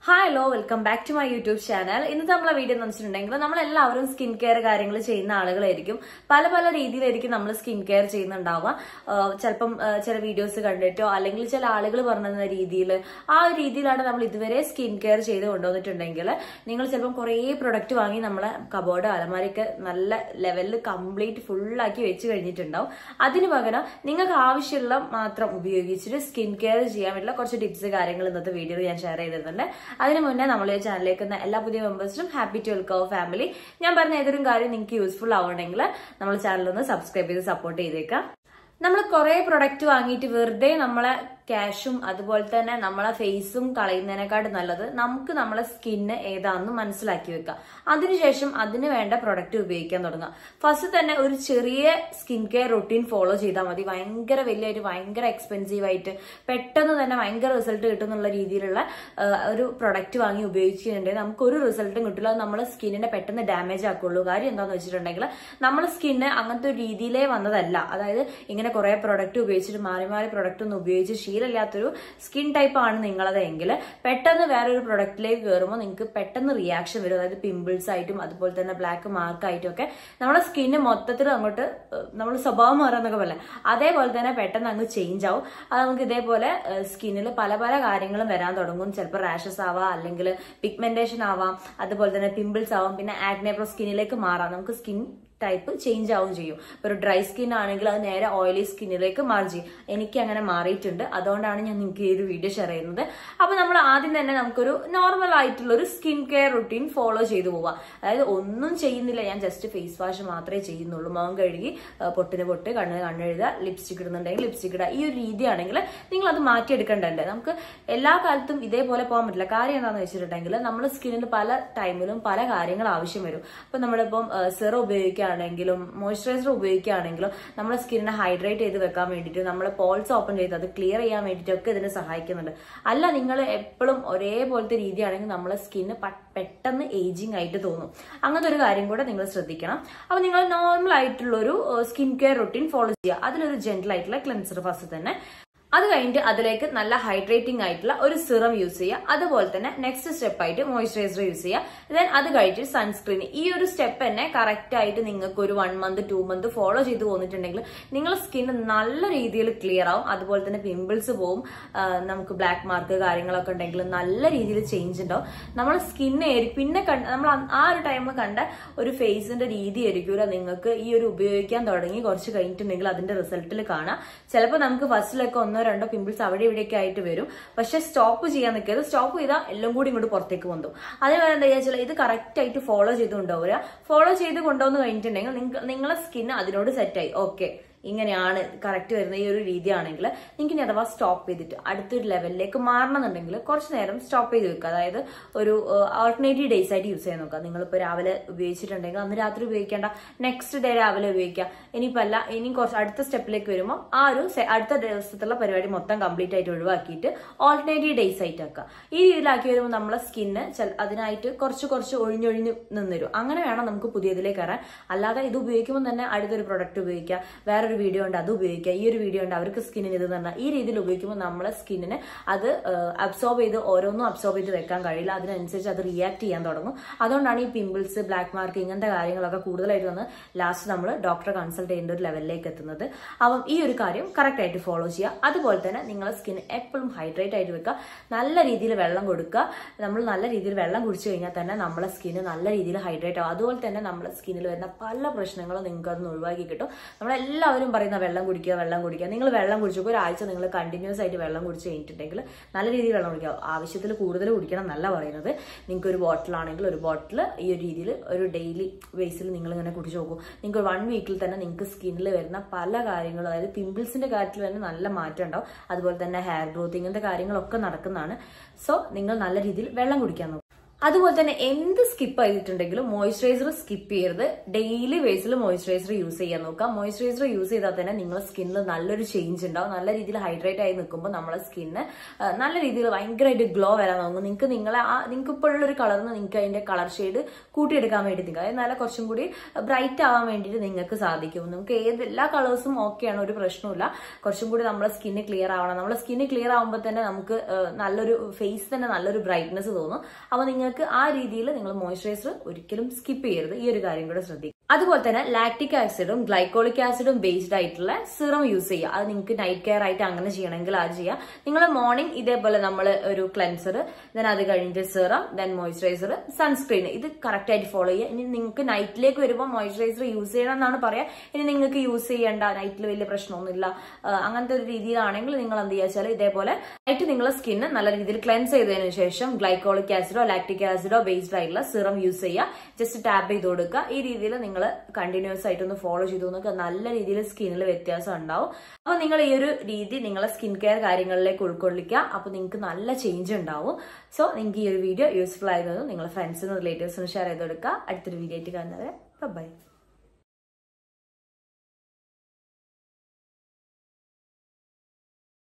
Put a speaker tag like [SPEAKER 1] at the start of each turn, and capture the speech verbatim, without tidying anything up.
[SPEAKER 1] Hi, hello, welcome back to my YouTube channel. ഇന്നത്തെ നമ്മളെ video എന്ന് വെച്ചിട്ടുണ്ടെങ്കിൽ നമ്മളെല്ലാവരും സ്കിൻ കെയർ കാര്യങ്ങൾ ചെയ്യുന്ന ആളുകളായിരിക്കും. പല പല രീതിയിലായിരിക്കും നമ്മൾ സ്കിൻ കെയർ ചെയ്യുന്നുണ്ടാവുക. ചിലപ്പം ചില വീഡിയോസ് കണ്ടിട്ടോ അല്ലെങ്കിൽ ചില ആളുകൾ പറഞ്ഞ രീതിയിൽ ആ ഒരു രീതിയിലാണ് നമ്മൾ ഇതുവരെ സ്കിൻ കെയർ ചെയ്ത് കൊണ്ടുവന്നിട്ടുണ്ടെങ്കിൽ നിങ്ങൾ ചിലപ്പം കുറേ പ്രൊഡക്റ്റ് വാങ്ങി നമ്മളെ കബോർഡ് അലമാരയൊക്കെ നല്ല ലെവലിൽ കംപ്ലീറ്റ് ഫുള്ളാക്കി വെച്ച് കഴിഞ്ഞിട്ടുണ്ടാവും. അതിന് പകരം നിങ്ങൾക്ക് ആവശ്യമുള്ള മാത്രം ഉപയോഗിച്ചിട്ട് സ്കിൻ കെയർ ചെയ്യാൻ വേണ്ടിയുള്ള കുറച്ച് ടിപ്സ് കാര്യങ്ങൾ ഇന്നത്തെ വീഡിയോയിൽ ഞാൻ ഷെയർ ചെയ്തിട്ടുണ്ട്. അതിന് മുന്നേ നമ്മൾ ഈ ചാനലിലേക്ക് എല്ലാ പുതിയ മെമ്പേഴ്സിനും ഹാപ്പി ടു വെൽക്കം ഫാമിലി. ഞാൻ പറഞ്ഞ ഏതൊരു കാര്യം നിങ്ങൾക്ക് യൂസ്ഫുൾ ആവണമെങ്കിൽ നമ്മൾ ചാനലൊന്ന് സബ്സ്ക്രൈബ് ചെയ്ത് സപ്പോർട്ട് ചെയ്തേക്കാം. നമ്മൾ കുറെ പ്രൊഡക്റ്റ് വാങ്ങിയിട്ട് വെറുതെ നമ്മളെ ക്യാഷും അതുപോലെ തന്നെ നമ്മളെ ഫേസും കളയുന്നതിനെക്കാട്ട് നല്ലത് നമുക്ക് നമ്മളെ സ്കിന്ന് ഏതാണെന്ന് മനസ്സിലാക്കി വെക്കാം. അതിനുശേഷം അതിന് വേണ്ട പ്രൊഡക്റ്റ് ഉപയോഗിക്കാൻ തുടങ്ങാം. ഫസ്റ്റ് തന്നെ ഒരു ചെറിയ സ്കിൻ കെയർ റൊട്ടീൻ ഫോളോ ചെയ്താൽ മതി. ഭയങ്കര വലിയൊരു ഭയങ്കര എക്സ്പെൻസീവ് ആയിട്ട് പെട്ടെന്ന് തന്നെ ഭയങ്കര റിസൾട്ട് കിട്ടുന്നുള്ള രീതിയിലുള്ള ഒരു പ്രൊഡക്റ്റ് വാങ്ങി ഉപയോഗിച്ചിട്ടുണ്ടെങ്കിൽ നമുക്ക് ഒരു റിസൾട്ടും കിട്ടില്ല. അത് നമ്മളെ സ്കിന്നിനെ പെട്ടെന്ന് ഡാമേജ് ആക്കുള്ളൂ. കാര്യം എന്താണെന്ന് വെച്ചിട്ടുണ്ടെങ്കിൽ നമ്മുടെ സ്കിന്ന് അങ്ങനത്തെ ഒരു രീതിയിലേ വന്നതല്ല. അതായത് ഇങ്ങനെ കുറെ പ്രൊഡക്റ്റ് ഉപയോഗിച്ചിട്ട് മാറി മാറി പ്രൊഡക്റ്റ് ഒന്നും ഉപയോഗിച്ച് ശീലമില്ലാത്തൊരു സ്കിൻ ടൈപ്പ് ആണ് നിങ്ങളത് എങ്കിൽ പെട്ടെന്ന് വേറൊരു പ്രൊഡക്റ്റിലേക്ക് കയറുമ്പോൾ നിങ്ങൾക്ക് പെട്ടെന്ന് റിയാക്ഷൻ വരും. അതായത് പിമ്പിൾസ് ആയിട്ടും അതുപോലെ തന്നെ ബ്ലാക്ക് മാർക്ക് ആയിട്ടും ഒക്കെ നമ്മുടെ സ്കിന്ന് മൊത്തത്തിൽ അങ്ങോട്ട് നമ്മൾ സ്വഭാവം മാറാന്നൊക്കെ പോലെ അതേപോലെ തന്നെ പെട്ടെന്ന് അങ്ങ് ചേഞ്ച് ആവും. അത് നമുക്ക് ഇതേപോലെ സ്കിന്നിൽ പല പല കാര്യങ്ങളും വരാൻ തുടങ്ങും. ചിലപ്പോൾ റാഷസ് ആവാം, അല്ലെങ്കിൽ പിഗ്മെന്റേഷൻ ആവാം, അതുപോലെ തന്നെ പിമ്പിൾസ് ആവാം, പിന്നെ ആക്നെ പ്രോ സ്കിന്നിലേക്ക് മാറാം. നമുക്ക് സ്കിൻ ടൈപ്പ് ചേഞ്ച് ആവും ചെയ്യും. ഇപ്പൊ ഒരു ഡ്രൈ സ്കിൻ ആണെങ്കിൽ അത് നേരെ ഓയിലി സ്കിന്നിലേക്ക് മാറി ചെയ്യും. എനിക്ക് അങ്ങനെ മാറിയിട്ടുണ്ട്. അതുകൊണ്ടാണ് ഞാൻ നിങ്ങൾക്ക് ഈ ഒരു വീഡിയോ ഷെയർ ചെയ്യുന്നത്. അപ്പൊ നമ്മൾ ആദ്യം തന്നെ നമുക്കൊരു നോർമൽ ആയിട്ടുള്ള ഒരു സ്കിൻ കെയർ റുട്ടീൻ ഫോളോ ചെയ്തു പോവാം. അതായത് ഒന്നും ചെയ്യുന്നില്ല, ഞാൻ ജസ്റ്റ് ഫേസ് വാഷ് മാത്രമേ ചെയ്യുന്നുള്ളൂ. മുഖം കഴുകി പൊട്ടിന് പൊട്ട്, കണ്ണിന് കണ്ണെഴുതുക, ലിപ്സ്റ്റിക് ഇടുന്നുണ്ടെങ്കിൽ ലിപ്സ്റ്റിക് ഇടുക. ഈ ഒരു രീതിയാണെങ്കിൽ നിങ്ങൾ അത് മാറ്റിയെടുക്കേണ്ടതുണ്ട്. നമുക്ക് എല്ലാ കാലത്തും ഇതേപോലെ പോകാൻ പറ്റില്ല. കാര്യം എന്താണെന്ന് വെച്ചിട്ടുണ്ടെങ്കിൽ നമ്മുടെ സ്കിന്നിന് പല ടൈമിലും പല കാര്യങ്ങൾ ആവശ്യം വരും. അപ്പൊ നമ്മളിപ്പം സെറം ഉപയോഗിക്കുക ണെങ്കിലും മോയ്സ്ചറൈസർ ഉപയോഗിക്കുകയാണെങ്കിലും നമ്മുടെ സ്കിന്നിനെ ഹൈഡ്രേറ്റ് ചെയ്ത് വെക്കാൻ വേണ്ടിയിട്ട് നമ്മളെ പോൾസ് ഓപ്പൺ ചെയ്ത് അത് ക്ലിയർ ചെയ്യാൻ വേണ്ടിയിട്ടൊക്കെ ഇതിനെ സഹായിക്കുന്നുണ്ട്. അല്ല നിങ്ങൾ എപ്പോഴും ഒരേപോലത്തെ രീതിയാണെങ്കിൽ നമ്മളെ സ്കിന്ന് പെട്ടെന്ന് ഏജിങ് ആയിട്ട് തോന്നും. അങ്ങനത്തെ ഒരു കാര്യം കൂടെ നിങ്ങൾ ശ്രദ്ധിക്കണം. അപ്പൊ നിങ്ങൾ നോർമൽ ആയിട്ടുള്ള ഒരു സ്കിൻ കെയർ റൊട്ടീൻ ഫോളോ ചെയ്യുക. അതിലൊരു ജെന്റിൽ ആയിട്ടുള്ള ക്ലെൻസർ ഫസ്റ്റ് തന്നെ. അത് കഴിഞ്ഞിട്ട് അതിലേക്ക് നല്ല ഹൈഡ്രേറ്റിംഗ് ആയിട്ടുള്ള ഒരു സിറം യൂസ് ചെയ്യുക. അതുപോലെ തന്നെ നെക്സ്റ്റ് സ്റ്റെപ്പ് ആയിട്ട് മോയ്സ്ചറൈസർ യൂസ് ചെയ്യുക. ദെൻ അത് കഴിഞ്ഞിട്ട് സൺസ്ക്രീൻ. ഈ ഒരു സ്റ്റെപ്പ് തന്നെ കറക്റ്റ് ആയിട്ട് നിങ്ങൾക്ക് ഒരു one month two month follow ചെയ്ത് പോന്നിട്ടുണ്ടെങ്കിൽ നിങ്ങളുടെ സ്കിൻ നല്ല രീതിയിൽ ക്ലിയർ ആവും. അതുപോലെ തന്നെ പിമ്പിൾസ് പോവും. നമുക്ക് ബ്ലാക്ക് മാർക്ക് കാര്യങ്ങളൊക്കെ ഉണ്ടെങ്കിൽ നല്ല രീതിയിൽ ചേഞ്ച് ഉണ്ടാവും. നമ്മുടെ സ്കിന്ന് പിന്നെ നമ്മൾ ആ ഒരു ടൈമിൽ കണ്ട ഒരു ഫേസിന്റെ രീതി ആയിരിക്കും നിങ്ങൾക്ക് ഈ ഒരു ഉപയോഗിക്കാൻ തുടങ്ങി കുറച്ച് കഴിഞ്ഞിട്ടുണ്ടെങ്കിൽ അതിന്റെ റിസൾട്ടിൽ കാണാം. ചിലപ്പോൾ നമുക്ക് ഫസ്റ്റിലൊക്കെ ഒന്നോ രണ്ടോ പിമ്പിൾസ് അവിടെ ഇവിടെയൊക്കെ ആയിട്ട് വരും. പക്ഷെ സ്റ്റോപ്പ് ചെയ്യാൻ നിൽക്കരുത്. സ്റ്റോപ്പ് ചെയ്താൽ എല്ലാം കൂടി ഇങ്ങോട്ട് പുറത്തേക്ക് വന്നു. അതേപോലെ എന്താ വെച്ചാൽ ഇത് കറക്റ്റ് ആയിട്ട് ഫോളോ ചെയ്ത് കൊണ്ടുപോവുക. ഫോളോ ചെയ്ത് കൊണ്ടുവന്ന് കഴിഞ്ഞിട്ടുണ്ടെങ്കിൽ നിങ്ങളെ സ്കിന്ന് അതിനോട് സെറ്റായി. ഓക്കെ, ഇങ്ങനെയാണ് കറക്റ്റ് വരുന്ന ഈ ഒരു രീതിയാണെങ്കിൽ നിങ്ങൾക്ക് ഇനി അഥവാ സ്റ്റോപ്പ് ചെയ്തിട്ട് അടുത്തൊരു ലെവലിലേക്ക് മാറണമെന്നുണ്ടെങ്കിൽ കുറച്ച് നേരം സ്റ്റോപ്പ് ചെയ്ത് വെക്കുക. അതായത് ഒരു ആൾട്ടർനേറ്റീവ് ഡേയ്സ് ആയിട്ട് യൂസ് ചെയ്യാൻ നോക്കുക. നിങ്ങളിപ്പോൾ രാവിലെ ഉപയോഗിച്ചിട്ടുണ്ടെങ്കിൽ അന്ന് രാത്രി ഉപയോഗിക്കേണ്ട, നെക്സ്റ്റ് ഡേ രാവിലെ ഉപയോഗിക്കുക. ഇനിയിപ്പോൾ അല്ല, ഇനി കുറച്ച് അടുത്ത സ്റ്റെപ്പിലേക്ക് വരുമ്പോൾ ആ ഒരു അടുത്ത ദിവസത്തുള്ള പരിപാടി മൊത്തം കംപ്ലീറ്റ് ആയിട്ട് ഒഴിവാക്കിയിട്ട് ആൾട്ടർനേറ്റീവ് ഡേയ്സ് ആയിട്ട് ആക്കുക. ഈ രീതിയിലാക്കി വരുമ്പോൾ നമ്മളെ സ്കിന്ന് അതിനായിട്ട് കുറച്ച് കുറച്ച് ഒഴിഞ്ഞൊഴിഞ്ഞ് നിന്നിരും. അങ്ങനെ വേണം നമുക്ക് പുതിയതിലേക്ക് കയറാൻ. അല്ലാതെ ഇത് ഉപയോഗിക്കുമ്പോൾ തന്നെ അടുത്തൊരു പ്രൊഡക്റ്റ് ഉപയോഗിക്കുക, വേറൊരു വീഡിയോ ഉണ്ട് അത് ഉപയോഗിക്കുക, ഈ ഒരു വീഡിയോ ഉണ്ട് അവർക്ക് സ്കിന്നിന് ഇത് തന്നെ. ഈ രീതിയിൽ ഉപയോഗിക്കുമ്പോൾ നമ്മളെ സ്കിന്നിന് അത് അബ്സോർബ് ചെയ്ത് ഓരോന്നും അബ്സോർബ് ചെയ്ത് വെക്കാൻ കഴിയില്ല. അതിനനുസരിച്ച് അത് റിയാക്ട് ചെയ്യാൻ തുടങ്ങും. അതുകൊണ്ടാണ് ഈ പിമ്പിൾസ്, ബ്ലാക്ക് മാർക്ക് ഇങ്ങനത്തെ കാര്യങ്ങളൊക്കെ കൂടുതലായിട്ട് വന്ന് ലാസ്റ്റ് നമ്മൾ ഡോക്ടറെ കൺസൾട്ട് ചെയ്യേണ്ട ഒരു ലെവലിലേക്ക് എത്തുന്നത്. അപ്പം ഈ ഒരു കാര്യം കറക്റ്റ് ആയിട്ട് ഫോളോ ചെയ്യുക. അതുപോലെ തന്നെ നിങ്ങളെ സ്കിൻ എപ്പോഴും ഹൈഡ്രേറ്റ് ആയിട്ട് വെക്കുക. നല്ല രീതിയിൽ വെള്ളം കൊടുക്കുക. നമ്മൾ നല്ല രീതിയിൽ വെള്ളം കുടിച്ചു കഴിഞ്ഞാൽ തന്നെ നമ്മളെ സ്കിന്ന് നല്ല രീതിയിൽ ഹൈഡ്രേറ്റ് ആവും. അതുപോലെ തന്നെ നമ്മളെ സ്കിന്നിൽ വരുന്ന പല പ്രശ്നങ്ങളും നിങ്ങൾക്ക് അതൊന്ന് ഒഴിവാക്കി കിട്ടും. നമ്മളെല്ലാവരും പറയുന്ന വെള്ളം കുടിക്കുക വെള്ളം കുടിക്കുക. നിങ്ങൾ വെള്ളം കുടിച്ചപ്പോൾ ഒരാഴ്ച നിങ്ങൾ കണ്ടിന്യൂസ് ആയിട്ട് വെള്ളം കുടിച്ച് കഴിഞ്ഞിട്ടുണ്ടെങ്കിൽ നല്ല രീതിയിൽ വെള്ളം കുടിക്കുക. ആവശ്യത്തിൽ കൂടുതൽ കുടിക്കണം എന്നല്ല പറയുന്നത്. നിങ്ങൾക്ക് ഒരു ബോട്ടിലാണെങ്കിൽ ഒരു ബോട്ടിൽ ഈ ഒരു രീതിയിൽ ഒരു ഡെയിലി ബേസിൽ നിങ്ങൾ ഇങ്ങനെ കുടിച്ചു നോക്കും. നിങ്ങൾക്ക് വൺ വീക്കിൽ തന്നെ നിങ്ങൾക്ക് സ്കിന്നിൽ വരുന്ന പല കാര്യങ്ങളും, അതായത് പിമ്പിൾസിന്റെ കാര്യത്തിൽ തന്നെ നല്ല മാറ്റം ഉണ്ടാവും. അതുപോലെ തന്നെ ഹെയർ ഗ്രോത്ത് ഇങ്ങനത്തെ കാര്യങ്ങളൊക്കെ നടക്കുന്നതാണ്. സോ നിങ്ങൾ നല്ല രീതിയിൽ വെള്ളം കുടിക്കാൻ നോക്കും. അതുപോലെ തന്നെ എന്ത് സ്കിപ്പ് ചെയ്തിട്ടുണ്ടെങ്കിലും മോയ്സ്ചറൈസർ സ്കിപ്പ് ചെയ്യരുത്. ഡെയിലി ബേസിൽ മോയ്സ്ചറൈസർ യൂസ് ചെയ്യാൻ നോക്കാം. മോയ്സ്ചറൈസർ യൂസ് ചെയ്താൽ തന്നെ നിങ്ങളുടെ സ്കിന്നിൽ നല്ലൊരു ചേഞ്ച് ഉണ്ടാവും. നല്ല രീതിയിൽ ഹൈഡ്രേറ്റ് ആയി നിൽക്കുമ്പോൾ നമ്മളെ സ്കിന്ന് നല്ല രീതിയിൽ ഭയങ്കരമായിട്ട് ഗ്ലോ വരാൻ തുടങ്ങും. നിങ്ങൾക്ക് നിങ്ങളെ ആ നിങ്ങൾക്ക് ഇപ്പോഴുള്ളൊരു കളറിന് നിങ്ങൾക്ക് അതിന്റെ കളർ ഷെയ്ഡ് കൂട്ടിയെടുക്കാൻ വേണ്ടി നിൽക്കുക. അതായത് നല്ല കുറച്ചും കൂടി ബ്രൈറ്റ് ആവാൻ വേണ്ടിയിട്ട് നിങ്ങൾക്ക് സാധിക്കും. നമുക്ക് ഏത് എല്ലാ കളേഴ്സും ഓക്കെയാണ്, ഒരു പ്രശ്നമില്ല. കുറച്ചും കൂടി നമ്മളെ സ്കിന്ന് ക്ലിയർ ആവണം. നമ്മളെ സ്കിന്ന് ക്ലിയർ ആവുമ്പോൾ തന്നെ നമുക്ക് നല്ലൊരു ഫേസ് തന്നെ നല്ലൊരു ബ്രൈറ്റ്നെസ് തോന്നും. അപ്പൊ നിങ്ങൾക്ക് ആ രീതിയിൽ നിങ്ങൾ മോയ്സ്ചറൈസർ ഒരിക്കലും സ്കിപ്പ് ചെയ്യരുത്. ഈ ഒരു കാര്യം കൂടെ ശ്രദ്ധിക്കുക. അതുപോലെ തന്നെ ലാക്റ്റിക് ആസിഡും ഗ്ലൈക്കോളിക് ആസിഡും ബേസ്ഡ് ആയിട്ടുള്ള സിറം യൂസ് ചെയ്യുക. അത് നിങ്ങൾക്ക് നൈറ്റ് കെയർ ആയിട്ട് അങ്ങനെ ചെയ്യണമെങ്കിൽ അത് ചെയ്യാം. നിങ്ങൾ മോർണിംഗ് ഇതേപോലെ നമ്മൾ ഒരു ക്ലെൻസർ, ദെൻ അത് കഴിഞ്ഞിട്ട് സിറം, ദെൻ മോയ്സ്ചറൈസർ, സൺസ്ക്രീൻ, ഇത് കറക്റ്റ് ആയിട്ട് ഫോളോ ചെയ്യുക. ഇനി നിങ്ങൾക്ക് നൈറ്റിലേക്ക് വരുമ്പോൾ മോയ്സ്ചറൈസർ യൂസ് ചെയ്യണം എന്നാണ് പറയാ. ഇനി നിങ്ങൾക്ക് യൂസ് ചെയ്യേണ്ട, നൈറ്റിൽ വലിയ പ്രശ്നമൊന്നുമില്ല, അങ്ങനത്തെ ഒരു രീതിയിലാണെങ്കിൽ നിങ്ങൾ എന്ത് ചെയ്യാച്ചാൽ ഇതേപോലെ നൈറ്റ് നിങ്ങളുടെ സ്കിന്ന് നല്ല രീതിയിൽ ക്ലെൻസ് ചെയ്തതിനു ശേഷം ഗ്ലൈക്കോളിക് ആസിഡോ ലാക്റ്റിക് ആസിഡോ ബേസ്ഡ് ആയിട്ടുള്ള സിറം യൂസ് ചെയ്യുക. ജസ്റ്റ് ടാപ്പ് ചെയ്ത് കൊടുക്കുക. ഈ രീതിയിൽ നിങ്ങൾ കണ്ടിന്യൂസ് ആയിട്ടൊന്ന് ഫോളോ ചെയ്തു നോക്കുക. നല്ല രീതിയിൽ സ്കിന്നിൽ വ്യത്യാസം ഉണ്ടാവും. അപ്പൊ നിങ്ങൾ ഈ ഒരു രീതി നിങ്ങളെ സ്കിൻ കെയർ കാര്യങ്ങളിലേക്ക് ഉൾക്കൊള്ളിക്കുക. അപ്പൊ നിങ്ങൾക്ക് നല്ല ചേഞ്ച് ഉണ്ടാവും. സോ നിങ്ങൾക്ക് ഈ ഒരു വീഡിയോ യൂസ്ഫുൾ ആയതും നിങ്ങളുടെ ഫ്രണ്ട്സിനും റിലേറ്റീവ്സിനും ഷെയർ ചെയ്ത് കൊടുക്കുക. അടുത്തൊരു വീഡിയോ ആയിട്ട് കാണുന്നത് ബൈ.